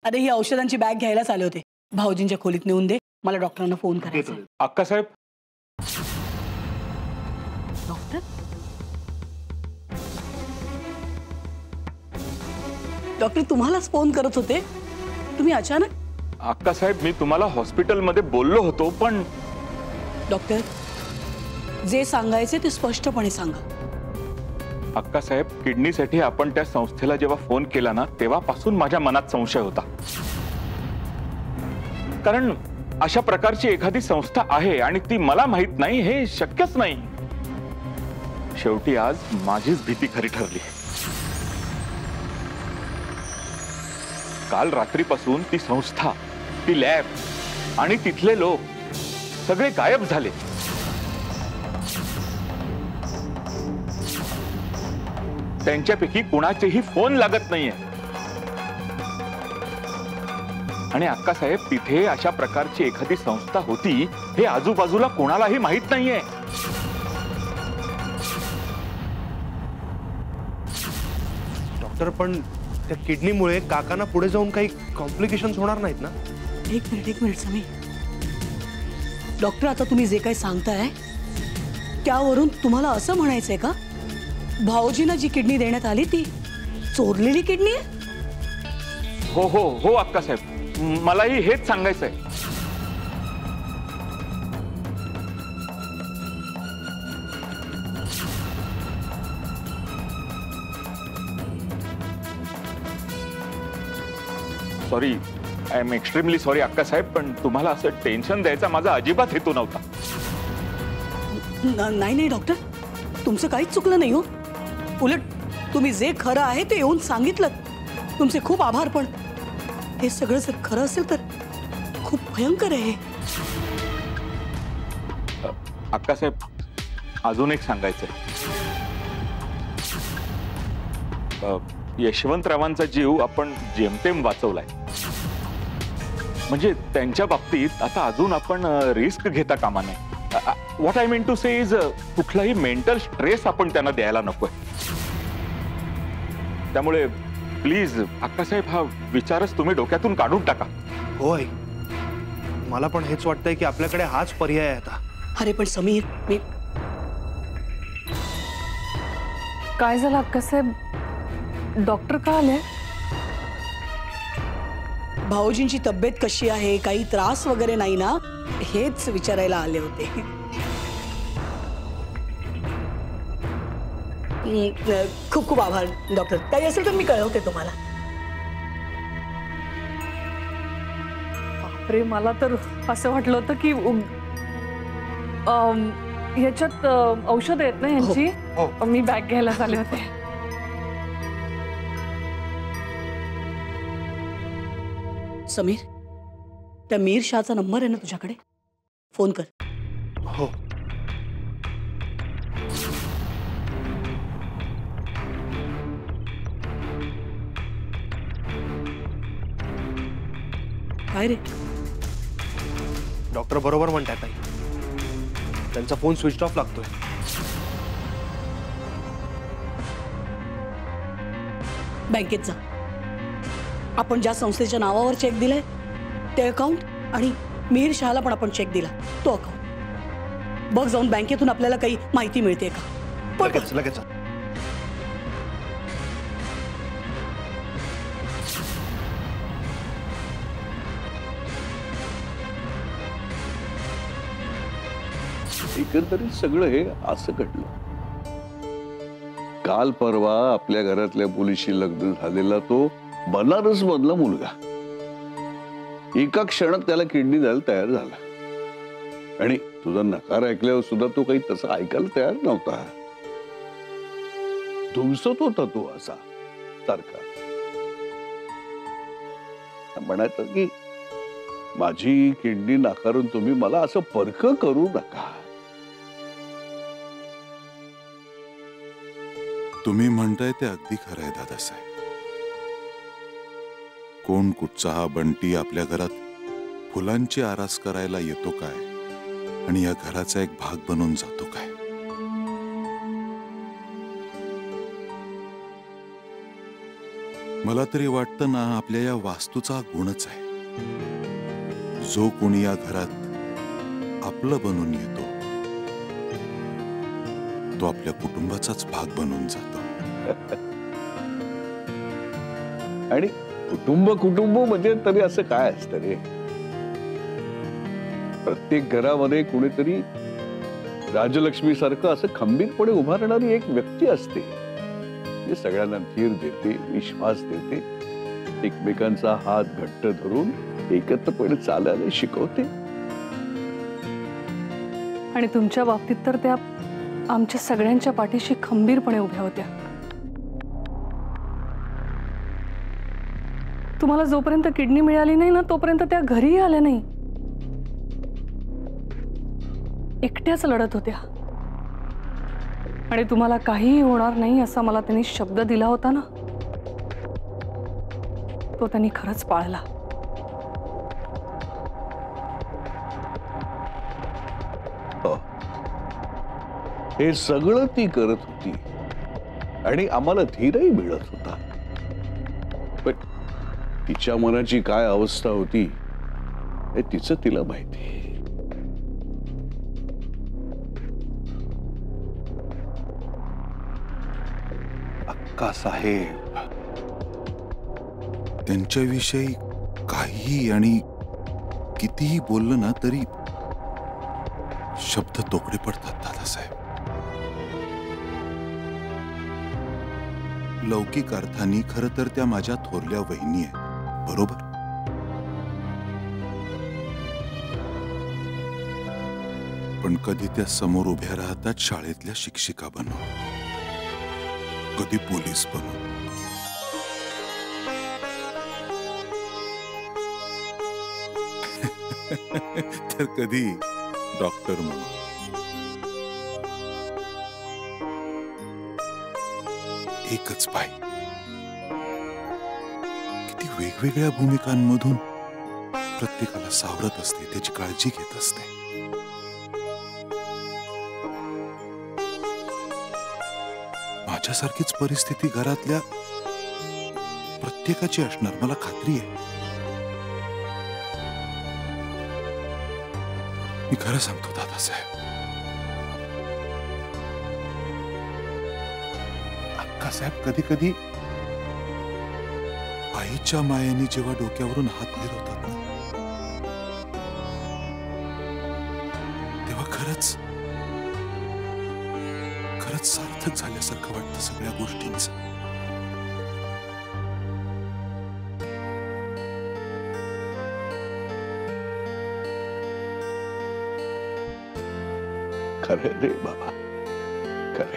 अरे ही औषधांची बॅग घ्यायलाच आले होते. भाऊजींच्या खोलीत नेऊन दे, मला डॉक्टरांना फोन करायचा आहे. अक्कासाहेब. डॉक्टर डॉक्टर तुम्हालाच फोन करत होते, तुम्ही अचानक? अक्कासाहेब मी तुम्हाला हॉस्पिटलमध्ये बोललो होतो पण. डॉक्टर जे सांगायचे ते स्पष्टपणे सांगा. अक्कासाहेब किडनीसाठी आपण त्या संस्थेला जेव्हा फोन केला ना तेव्हापासून माझ्या मनात संशय होता. कारण अशा प्रकारची एखादी संस्था आहे आणि ती मला माहित नाही हे शक्यच नाही. शेवटी आज माझीच भीती खरी ठरली. काल रात्रीपासून ती संस्था, ती लॅब आणि तिथले लोक सगळे गायब झाले. त्यांच्यापैकी कुणाचेही फोन लागत नाहीये. आणि अक्कासाहेब तिथे अशा प्रकारची एखादी संस्था होती हे आजूबाजूला कोणालाही माहित नाहीये. डॉक्टर पण त्या किडनीमुळे काकांना पुढे जाऊन काही कॉम्प्लिकेशन्स होणार नाहीत ना? एक मिनिट समीर. डॉक्टर आता तुम्ही जे काही सांगताय त्यावरून तुम्हाला असं म्हणायचंय का भाऊजींना जी किडनी देण्यात आली ती चोरलेली किडनी आहे? हो हो हो अक्कासाहेब, मलाही हेच सांगायचंय. Sorry, I am extremely sorry Akkasaheb, पण तुम्हाला असं टेन्शन द्यायचा माझा अजिबात हेतू नव्हता. नाही डॉक्टर, तुमचं काहीच चुकलं नाही हो. उलट तुम्ही जे खरं आहे ते येऊन सांगितलं. तुमचे खूप आभार. पण हे सगळं जर खरं असेल तर खूप भयंकर आहे. अक्कासाहेब अजून एक सांगायचंय. यशवंतरावांचा जीव आपण जेमतेम वाचवलाय. म्हणजे त्यांच्या बाबतीत आता अजून आपण रिस्क घेता कामा नये. What I mean to say is कुठलाही मेंटल स्ट्रेस आपण त्यांना द्यायला नकोय. त्यामुळे प्लीज अक्कासाहेब हा विचारच तुम्ही डोक्यातून काढून टाका. हो आई, मला पण हेच वाटतंय की आपल्याकडे हाच पर्याय आहे आता. अरे पण समीर, मी काय झालं अक्कासाहेब? डॉक्टर का आले? भाऊजींची तब्येत कशी आहे, काही त्रास वगैरे नाही ना हेच विचारायला आले होते. खूप खूप आभार डॉक्टर. काही असेल तर मी कळवते तुम्हाला. बापरे, मला तर असं वाटलं होतं की ह्याच्यात औषध आहेत ना यांची. हो. मी बॅग घ्यायला आले होते. समीर, त्या मीर शाहचा नंबर आहे ना तुझ्याकडे? फोन कर. हो. काय रे? डॉक्टर बरोबर म्हणतात आई, त्यांचा फोन स्विच ऑफ लागतोय. बँकेत जा. आपण ज्या संस्थेच्या नावावर चेक दिलाय ते अकाउंट आणि मीर शहाला पण आपण चेक दिला तो अकाउंट बघ. जाऊन बँकेतून आपल्याला काही माहिती मिळते का? लगेच. एकंदरीत सगळं हे असं घडलं. काल परवा आपल्या घरातल्या मुलीशी लग्न झालेला तो बनारस मधला मुलगा एका क्षणात त्याला किडनी द्यायला तयार झाला. आणि तुझा नकार ऐकल्यावर सुद्धा तो काही तसं ऐकायला तयार नव्हता. धुमसत होता तो असा सारखा. म्हणायचं की माझी किडनी नाकारून तुम्ही मला असं परखं करू नका. तुम्ही म्हणताय ते अगदी खरं आहे दादासाहेब. कोण कुठचा हा बंटी आपल्या घरात फुलांची आरास करायला येतो काय आणि या घराचा एक भाग बनून जातो काय? मला तरी वाटतं ना, आपल्या या वास्तूचा गुणच आहे. जो कोणी या घरात आपलं बनून येतो तो आपल्या कुटुंबाचाच भाग बनून जातो. आणि कुटुंब कुटुंब म्हणजे तरी असं काय असतं रे? प्रत्येक घरामध्ये कुणीतरी राजलक्ष्मी सारखं असं खंबीरपणे उभारणारी एक व्यक्ती असते, जे सगळ्यांना धीर देते, विश्वास देते, एकमेकांचा हात घट्ट धरून एकत्रपणे चालायला शिकवते. आणि तुमच्या बाबतीत तर त्या आमच्या सगळ्यांच्या पाठीशी खंबीरपणे उभ्या होत्या. तुम्हाला जोपर्यंत किडनी मिळाली नाही ना, तोपर्यंत त्या घरीही आल्या नाही. एकट्याच लढत होत्या. आणि तुम्हाला काहीही होणार नाही असा मला त्यांनी शब्द दिला होता ना, तो त्यांनी खरंच पाळला. हे सगळं ती करत होती आणि आम्हाला धीरही मिळत होता. पण तिच्या मनाची काय अवस्था होती हे तिचं तिला माहिती. अक्का साहेब, त्यांच्याविषयी काहीही आणि कितीही बोललं ना तरी शब्द तोकडे पडतात दादासाहेब. लौकिक अर्थाने खरं तर त्या माझ्या थोरल्या वहिनी आहेत, बरोबर? पण कधी त्या समोर उभ्या राहतात शाळेतल्या शिक्षिका बनून, कधी पोलीस बनून. तर कधी डॉक्टर म्हणून. एकच बाई किती वेगवेगळ्या भूमिकांमधून प्रत्येकाला सावरत असते, त्याची काळजी घेत असते. माझ्यासारखीच परिस्थिती घरातल्या प्रत्येकाची असणार, मला खात्री आहे. मी खरं सांगतो दादासाहेब, अक्कासाहेब कधी कधी आईच्या मायेने जेव्हा डोक्यावरून हात फिरवतात ना, तेव्हा खरंच खरंच सार्थक झाल्यासारखं वाटतं सगळ्या गोष्टींचं. खरे रे बाबा, खरे.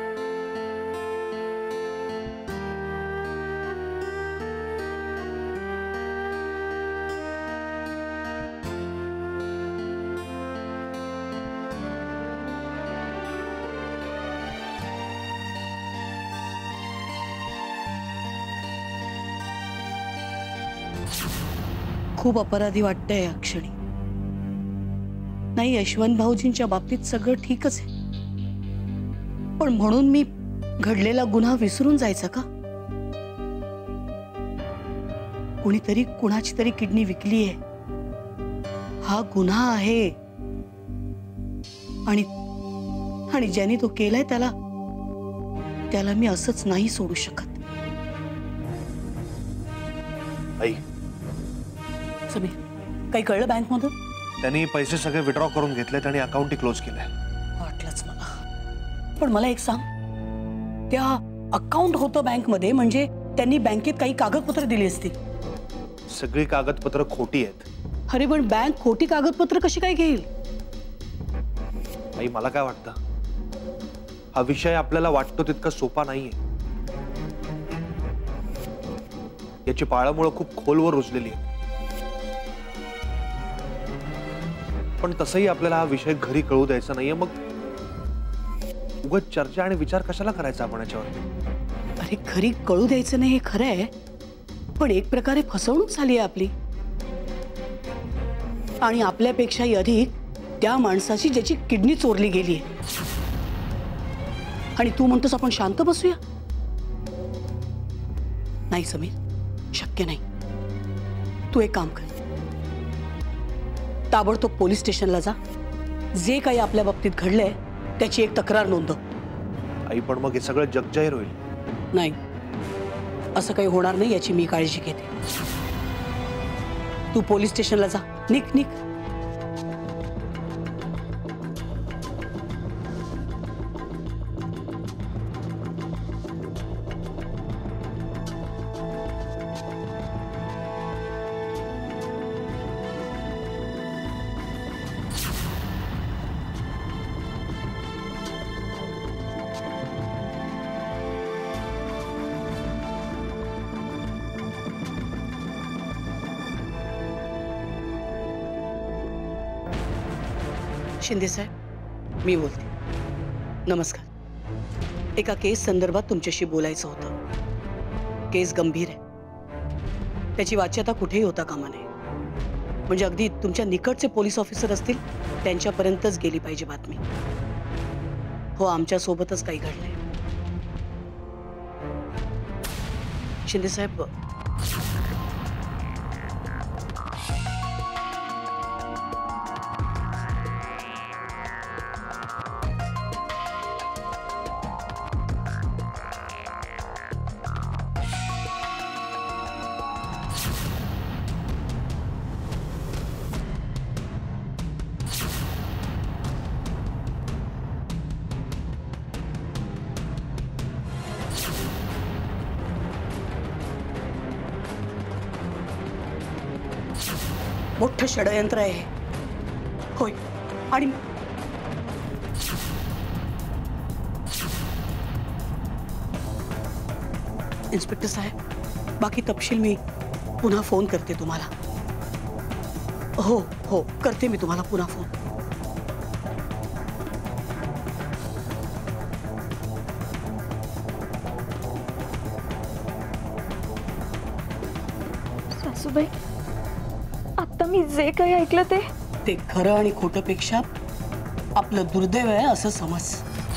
खूप अपराधी वाटतंय या क्षणी. नाही, यशवंत भाऊजींच्या बाबतीत सगळं ठीकच आहे, पण म्हणून मी घडलेला गुन्हा विसरून जायचा का? कुणीतरी कुणाची तरी किडनी विकली आहे, हा गुन्हा आहे. आणि ज्याने तो केलाय त्याला मी असंच नाही सोडू शकत. आई, समीर, काही कळलं बँक मधून? त्यांनी पैसे सगळे विड्रॉ करून घेतलेत आणि अकाउंटही क्लोज केलंय. वाटलंच मला. पण मला एक सांग, त्या अकाउंट होतं बँकमध्ये म्हणजे त्यांनी बँकेत काही कागदपत्र दिली असतील. सगळी कागदपत्र खोटी आहेत. अरे पण बँक खोटी कागदपत्र कशी काय घेईल? आई, मला काय वाटतं, हा विषय आपल्याला वाटतो तितका सोपा नाहीये. याची पाळंमुळं खूप खोलवर रुजलेली आहे. पण तसंही आपल्याला हा विषय घरी कळू द्यायचा नाहीये. मग उगाच चर्चा आणि विचार कशाला करायचा आपण याच्यावर? अरे घरी कळू द्यायचं नाही हे खरं आहे, पण एक प्रकारे फसवणूक झाली आहे आपली. आणि आपल्यापेक्षाही अधिक त्या माणसाची ज्याची किडनी चोरली गेली आहे. आणि तू म्हणतोस आपण शांत बसूया? नाही समीर, शक्य नाही. तू एक काम कर, ताबडतोब पोलीस स्टेशनला जा. जे काही आपल्या बाबतीत घडलंय त्याची एक तक्रार नोंदव. आई पण मग हे सगळं जगजाहीर होईल. नाही, असं काही होणार नाही याची मी काळजी घेते. तू पोलीस स्टेशनला जा. निघ निघ. शिंदे साहेब, मी बोलते. नमस्कार. एका केस संदर्भात तुमच्याशी बोलायचं होतं. केस गंभीर आहे, त्याची वाच्यता कुठेही होता कामा नये. म्हणजे अगदी तुमच्या निकटचे पोलीस ऑफिसर असतील त्यांच्यापर्यंतच गेली पाहिजे बातमी. हो, आमच्या सोबतच काही घडलंय. शिंदे साहेब, मोठं षडयंत्र आहे हे. होय, आणि इन्स्पेक्टर साहेब, बाकी तपशील मी पुन्हा फोन करते तुम्हाला. हो हो, करते मी तुम्हाला पुन्हा फोन. सासूबाई, आता मी जे काही ऐकलं ते खरं आणि खोटंपेक्षा आपलं दुर्दैव आहे असं समज.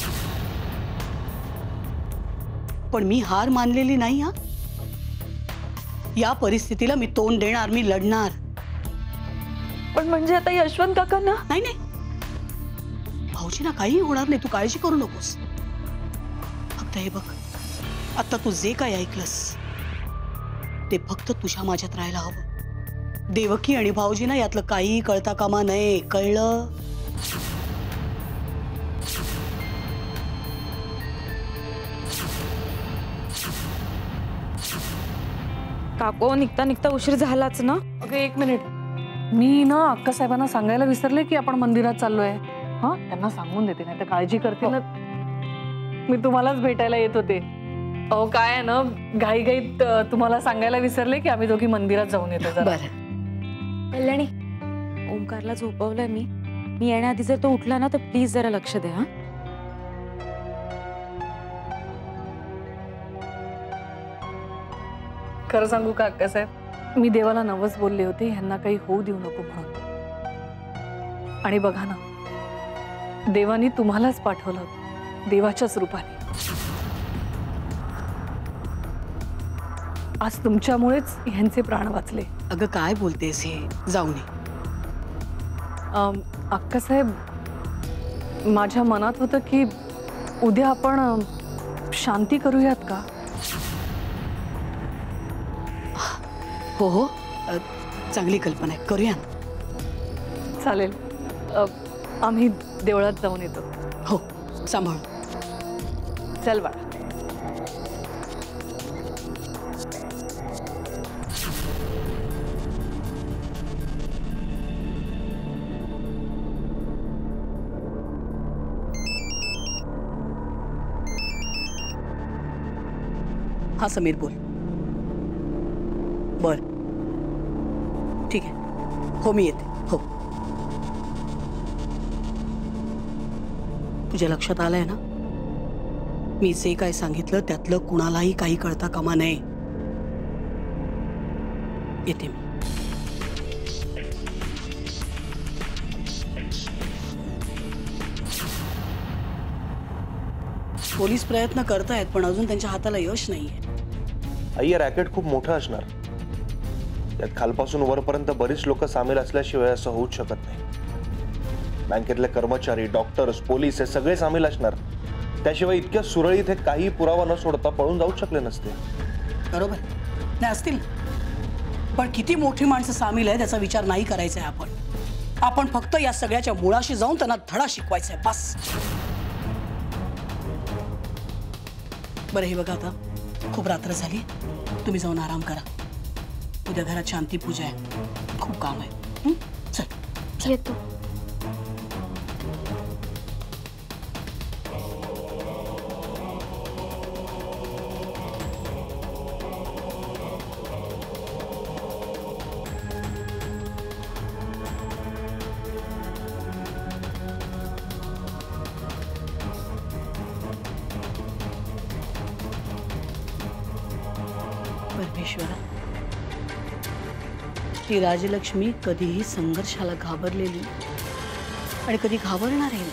पण मी हार मानलेली नाही. हा, या परिस्थितीला मी तोंड देणार, मी लढणार. पण म्हणजे आता यशवंत काकांना? नाही नाही, भाऊजींना काही होणार नाही, तू काळजी करू नकोस. फक्त हे बघ, आता तू जे काही ऐकलंस ते फक्त तुझ्या माझ्यात राहायला हवं. देवकी आणि भाऊजींना यातलं काही कळता कामा नये, कळलं? काको, निघता निघता उशीर झालाच ना. अगं एक मिनिट, मी ना अक्का साहेबांना सांगायला विसरले की आपण मंदिरात चाललोय. हा, त्यांना सांगून देते, नाही तर काळजी करते ना. मी तुम्हालाच भेटायला येत होते. अहो काय आहे ना, घाईघाईत तुम्हाला सांगायला विसरले की आम्ही दोघी मंदिरात जाऊन येतो जरा. बरं, कल्याणी, ओंकारला झोपवलंय मी येण्याआधी जर तो उठला ना तर प्लीज जरा लक्ष द्या. हा, खरं सांगू का अक्का साहेब, मी देवाला नवस बोलले होते ह्यांना काही होऊ देऊ नको म्हणून. आणि बघा ना, देवानी तुम्हालाच पाठवलं, देवाच्याच रूपाने. आज तुमच्यामुळेच ह्यांचे प्राण वाचले. अगं काय बोलतेस हे, जाऊ नये. अक्का साहेब, माझ्या मनात होतं की उद्या आपण शांती करूयात का? हो हो, चांगली कल्पना आहे, करूया ना. चालेल, आम्ही देवळात जाऊन येतो. हो, सांभाळ. चल बाळा. हा समीर, बोल. बर, ठीक आहे. हो, मी येते. हो, तुझ्या लक्षात आलंय ना, मी जे काय सांगितलं त्यातलं कुणालाही काही कळता कामा नये. येते मी. पोलीस प्रयत्न करतायत पण अजून त्यांच्या हाताला यश नाहीये. आई, हे रॅकेट खूप मोठं असणार. यात खालपासून वरपर्यंत बरीच लोक सामील असल्याशिवाय असं होऊच शकत नाही. बँकेतले कर्मचारी, डॉक्टर्स, पोलीस हे सगळे सामील असणार. त्याशिवाय इतक्या सुरळीत हे काही पुरावा न सोडता पळून जाऊ शकले नसते. बरोबर नाही असतील, पण किती मोठी माणसं सामील आहे त्याचा विचार नाही करायचा आहे आपण फक्त या सगळ्याच्या मुळाशी जाऊन त्यांना धडा शिकवायचा आहे, बस. बरं हे बघा, आता खूप रात्र झाली, तुम्ही जाऊन आराम करा. उद्या घरात शांती पूजा आहे, खूप काम आहे. चल येतो. परमेश्वरा, ती राजलक्ष्मी कधीही संघर्षाला घाबरलेली आणि कधी घाबरणार आहे.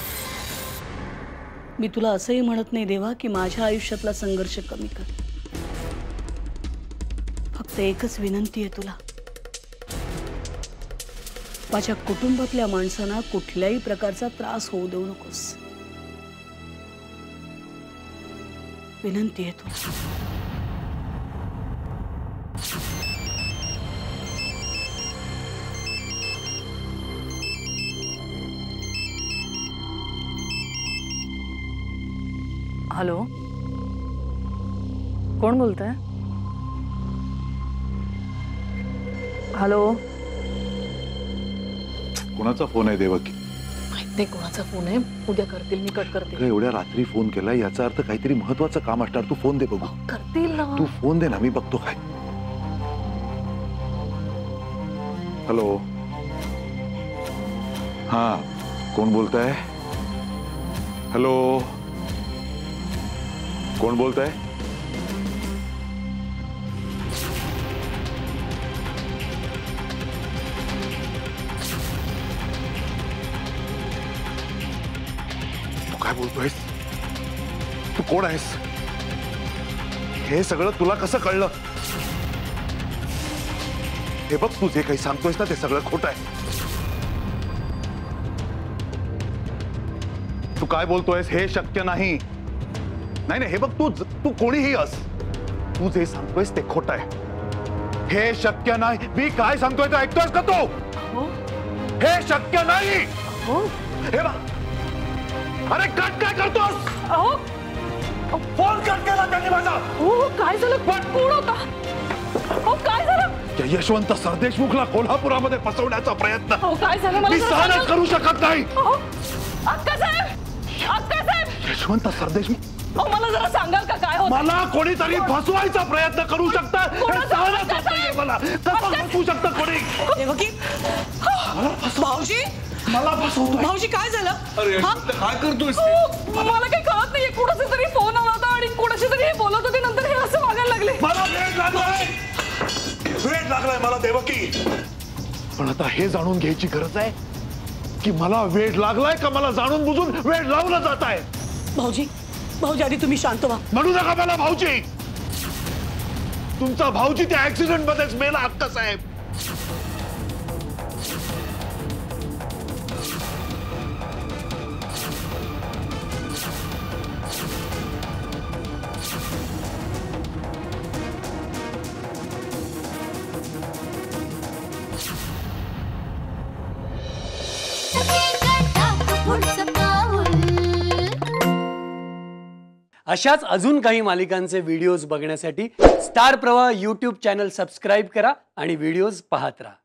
मी तुला असंही म्हणत नाही देवा की माझ्या आयुष्यातला संघर्ष कमी कर. फक्त एकच विनंती आहे तुला, माझ्या कुटुंबातल्या माणसांना कुठल्याही प्रकारचा त्रास होऊ देऊ नकोस. विनंती आहे तुला. हॅलो, कोण बोलतंय? हॅलो, कोणाचा फोन आहे देवकी? माहित नाही कोणाचा फोन आहे. उद्या करतील, मी कट करते. एवढ्या रात्री फोन केला याचा अर्थ काहीतरी महत्वाचं काम असणार. तू फोन दे बघू. करतील ना. तू फोन दे ना, मी बघतो काय. हॅलो, हा कोण बोलताय? हॅलो, कोण बोलताय? तू काय बोलतोयस? तू कोण आहेस? हे सगळं तुला कसं कळलं? हे बघ, तू जे काही सांगतोयस ना ते सगळं खोटं आहे. तू काय बोलतोयस हे शक्य नाही. नाही नाही, हे बघ, तू कोणीही अस, तू जे सांगतोयस ते खोटं आहे. हे शक्य नाही. मी काय सांगतोय ते ऐकतोयस का तू? हे शक्य नाही. हे बघ, अरे कट काय करतोस? फोन कट केला त्यांनी माझा. काय झालं? कोण होता? काय झालं? त्या यशवंत सरदेशमुखला कोल्हापुरामध्ये फसवण्याचा प्रयत्न काय झालं? मी सहनच करू शकत नाही. अक्कासाहेब, अक्कासाहेब, यशवंत सरदेशमुख, मला जरा सांगाल का काय होतं? मला कोणीतरी फसवायचा प्रयत्न करू शकतं. हे सहनच होत नाहीये मला. कसं फसवू शकतं कोणी? देवकी, भाऊजी, मला फसवतो. भाऊजी काय झालं? काय करतोयस? मला काही कळत नाहीये. कुणाचा तरी फोन आला होता आणि कुणाशी तरी हे बोलत होते. नंतर हे असं वागायला लागले. मला वेळ लागलाय मला देवकी. पण आता हे जाणून घ्यायची गरज आहे की मला वेळ लागलाय का मला जाणून बुजून वेळ लावला जात आहे. भाऊजी, भाऊजी आधी तुम्ही शांत व्हा. म्हणू नका मला भाऊजी. तुमचा भाऊजी त्या ऍक्सिडेंट मध्येच मेला अक्कासाहेब. अशाच अजून काही मालिकांचे व्हिडिओज बघण्यासाठी स्टार प्रवाह यूट्यूब चॅनल सबस्क्राईब करा आणि व्हिडिओज पाहत राहा.